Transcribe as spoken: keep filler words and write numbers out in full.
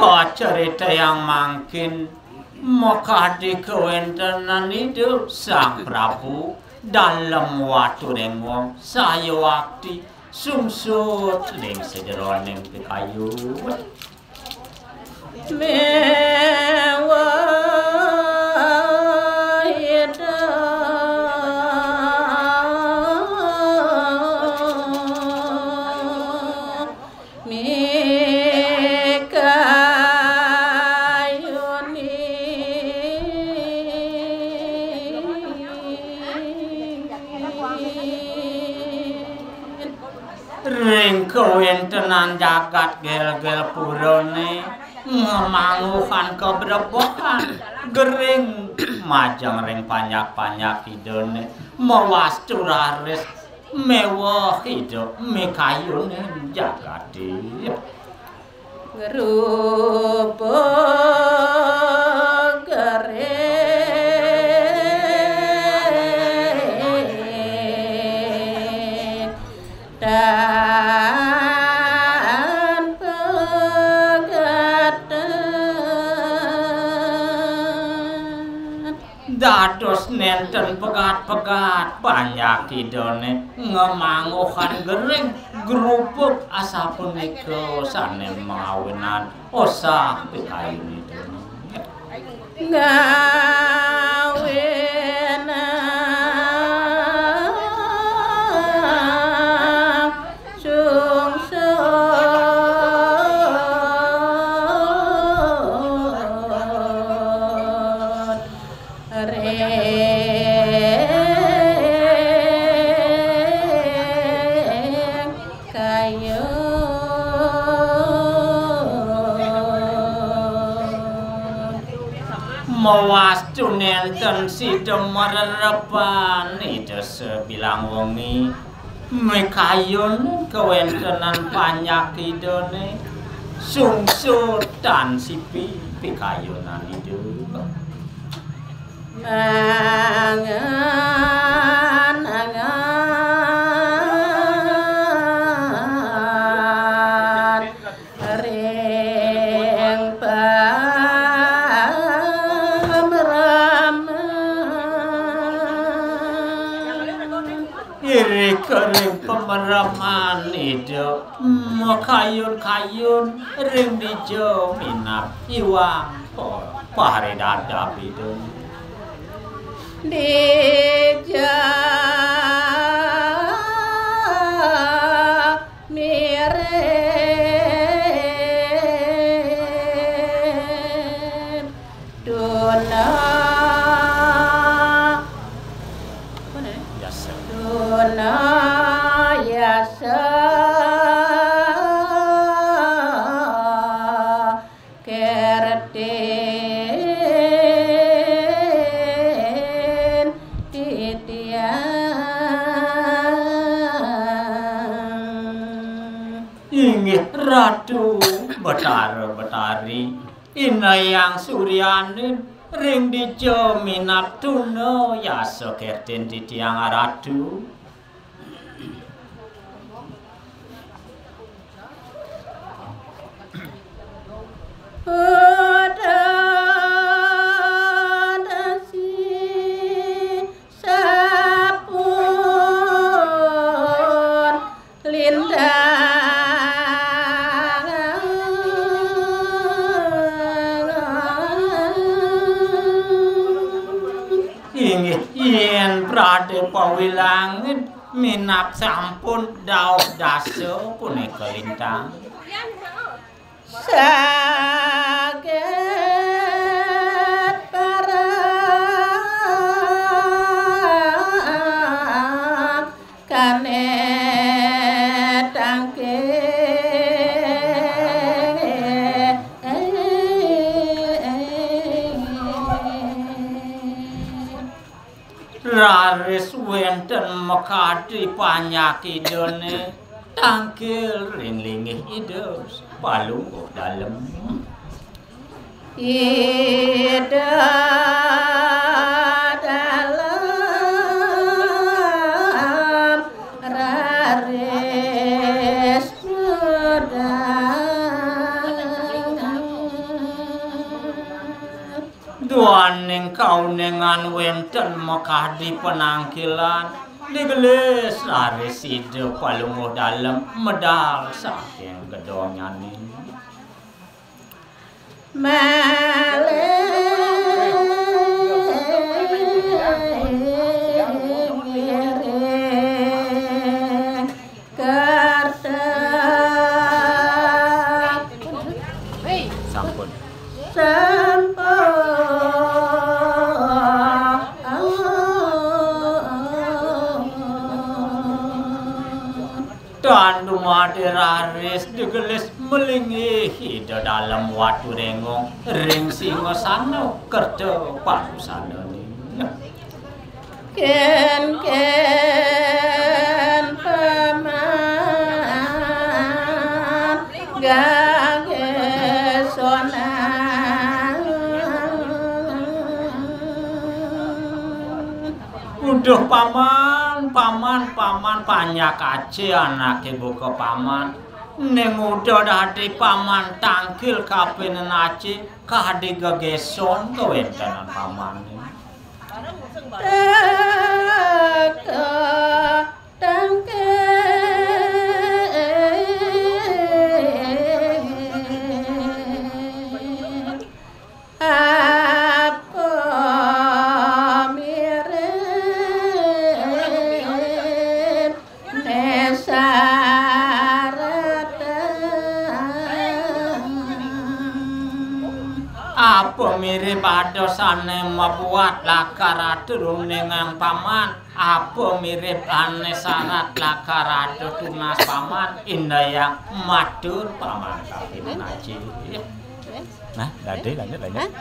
cerita yang makin mokadi kewentenan itu Sang Prabu dalam waktu yang wong saya waktu sumsut ning sejeroning kayu mewa kewentenan jagat gel-gel purone ngemanguhan keberebohan gering majang ring panyak-panyak hidone mawas curaris mewah hidup mekayune jagat dia ngerupa gering dan pegatan dados nenten pegat-pegat banyak hidone ngemanguhan gering gerupuk asapun iko sanen mawinan osah pekayun itu ngawenang sungsut reng kayu mawas nenten sidem mererepan itu sebilang wengi mekayun kewentenan banyak hidone sungsutan sipi pikayunan itu angan angan ring iri kering pemeraman itu makayun-kayun ring dijo minap iwang pare dadap itu dija miren dona dona yasa kerten titian inggih ratu betara-betari inayang suryanin ring dijo minap tuno yasa kerten titiang ratu yen prade pawilangin minap sampun daud daso punika lintang saget parang kanet tangke raris wenten mekati panyakidone tangkil ring-lingih idus palung dalem ida dalam raris mudang Naunengan wenten mekadi penangkilan digelis laris ide palunguh dalem medal saking gedongan ini sampun dan dumade raris digelis melingihi di dalam watu rengong ring singosana kerja parusana ni ken ken paman gagesona udah paman paman paman banyak aja anak ibu ke paman neng udah dadi paman tangkil kapinen aja kadi gegeson kewentanan paman apa mirip adosane mabuat lakar atur dengan paman apa mirip ane syarat lakar atur tunas paman indah yang matur paman kapin aja nah lanjut lanjut lanjut